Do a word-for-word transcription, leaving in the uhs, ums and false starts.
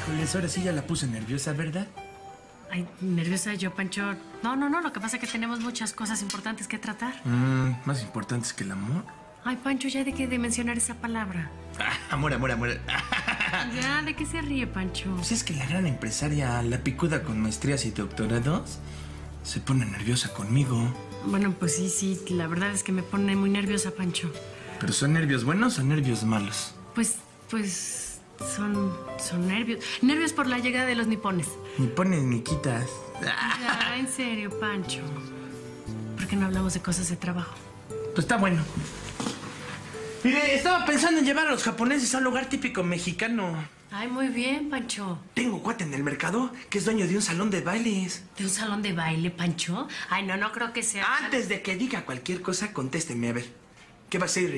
Híjoles, ahora sí ya la puse nerviosa, ¿verdad? Ay, nerviosa yo, Pancho. No, no, no, lo que pasa es que tenemos muchas cosas importantes que tratar. Mm, más importantes que el amor. Ay, Pancho, ya deje de mencionar esa palabra. Ah, amor, amor, amor. Ya, ¿de qué se ríe, Pancho? Si es que la gran empresaria, la picuda con maestrías y doctorados, se pone nerviosa conmigo. Bueno, pues sí, sí, la verdad es que me pone muy nerviosa, Pancho. ¿Pero son nervios buenos o nervios malos? Pues, pues, son, son nervios. Nervios por la llegada de los nipones. Ni pones ni quitas. Ya, en serio, Pancho. ¿Por qué no hablamos de cosas de trabajo? Pues está bueno. Mire, estaba pensando en llevar a los japoneses a un lugar típico mexicano. Ay, muy bien, Pancho. Tengo cuate en el mercado que es dueño de un salón de bailes. ¿De un salón de baile, Pancho? Ay, no, no creo que sea... Antes de que diga cualquier cosa, contésteme, a ver. ¿Qué va a ser?